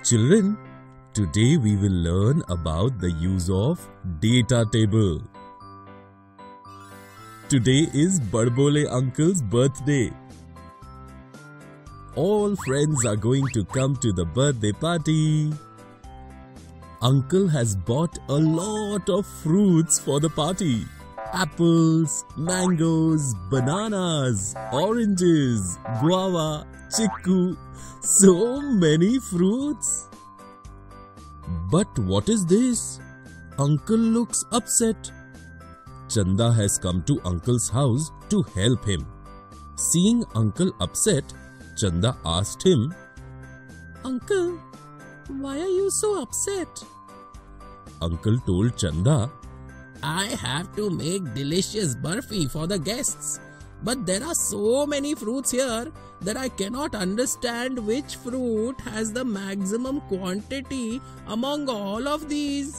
Children, today we will learn about the use of data table. Today is Badbole uncle's birthday. All friends are going to come to the birthday party. Uncle has bought a lot of fruits for the party. Apples, mangoes, bananas, oranges, guava, chiku, so many fruits. But what is this? Uncle looks upset. Chanda has come to Uncle's house to help him. Seeing Uncle upset, Chanda asked him, Uncle, why are you so upset? Uncle told Chanda, I have to make delicious barfi for the guests. But there are so many fruits here that I cannot understand which fruit has the maximum quantity among all of these.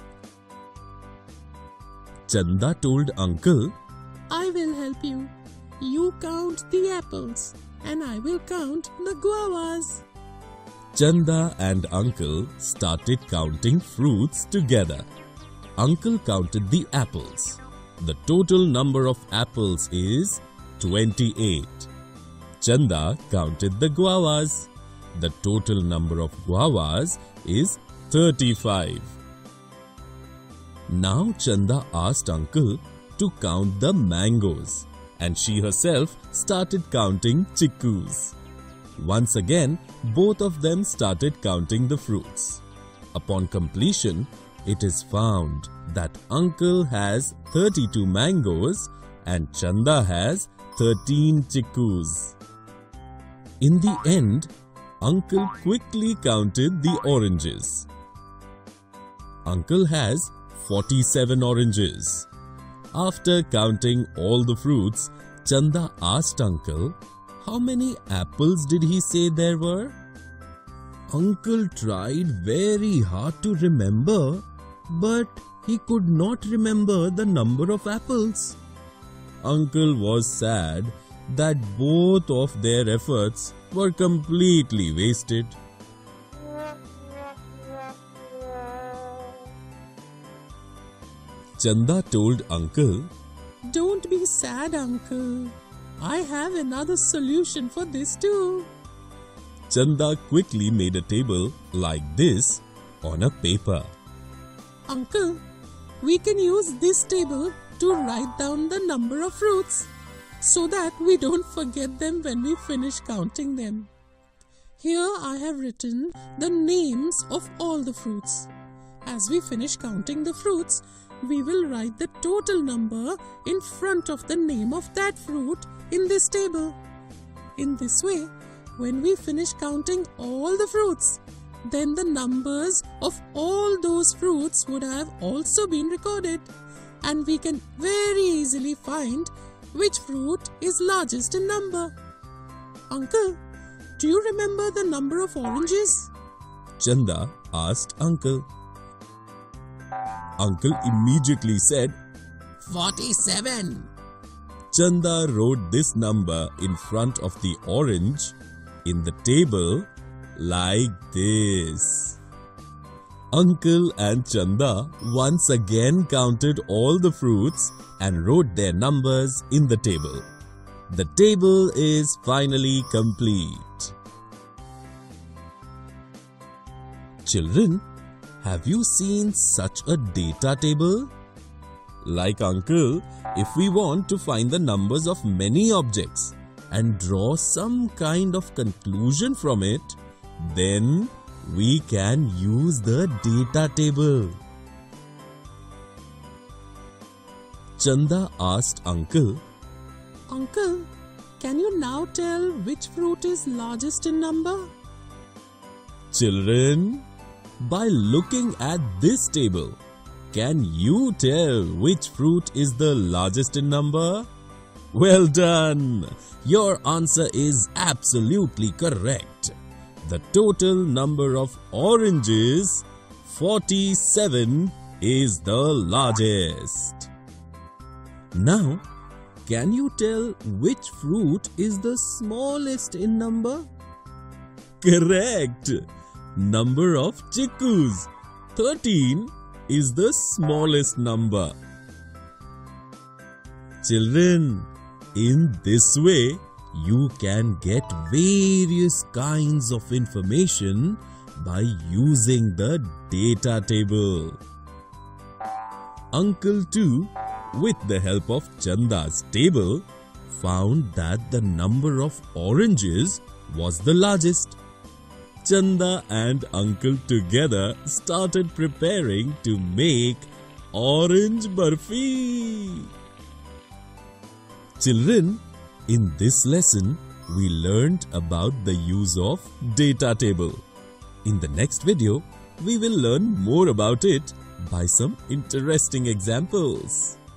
Chanda told Uncle, I will help you. You count the apples and I will count the guavas. Chanda and Uncle started counting fruits together. Uncle counted the apples. The total number of apples is 28. Chanda counted the guavas. The total number of guavas is 35. Now Chanda asked Uncle to count the mangoes, and she herself started counting chikkus. Once again, both of them started counting the fruits. Upon completion, it is found that Uncle has 32 mangoes and Chanda has 13 chikkus. In the end, Uncle quickly counted the oranges. Uncle has 47 oranges. After counting all the fruits, Chanda asked Uncle, how many apples did he say there were? Uncle tried very hard to remember, but he could not remember the number of apples. Uncle was sad that both of their efforts were completely wasted. Chanda told Uncle, Don't be sad, Uncle. I have another solution for this too. Chanda quickly made a table like this on a paper. Uncle, we can use this table to write down the number of fruits so that we don't forget them when we finish counting them. Here I have written the names of all the fruits. As we finish counting the fruits, we will write the total number in front of the name of that fruit in this table. In this way, when we finish counting all the fruits, then the numbers of all those fruits would have also been recorded, and we can very easily find which fruit is largest in number. Uncle, do you remember the number of oranges? Chanda asked Uncle. Uncle immediately said, 47. Chanda wrote this number in front of the orange in the table like this. Uncle and Chanda once again counted all the fruits and wrote their numbers in the table. The table is finally complete. Children, have you seen such a data table? Like Uncle, if we want to find the numbers of many objects and draw some kind of conclusion from it, then we can use the data table. Chanda asked Uncle, Uncle, can you now tell which fruit is largest in number? Children, by looking at this table, can you tell which fruit is the largest in number? Well done! Your answer is absolutely correct. The total number of oranges, 47, is the largest. Now, can you tell which fruit is the smallest in number? Correct! number of chikkus. 13 is the smallest number. Children, in this way, you can get various kinds of information by using the data table. Uncle 2, with the help of Chanda's table, found that the number of oranges was the largest. Chanda and Uncle together started preparing to make orange barfi. Children, in this lesson, we learned about the use of data table. In the next video, we will learn more about it by some interesting examples.